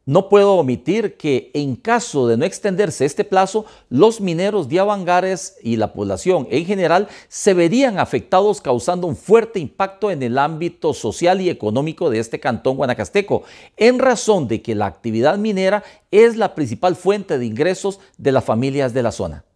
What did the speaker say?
No puedo omitir que en caso de no extenderse este plazo, los mineros de Avangares y la población en general se verían afectados, causando un fuerte impacto en el ámbito social y económico de este cantón guanacasteco, en razón de que la actividad minera es la principal fuente de ingresos de las familias de la zona.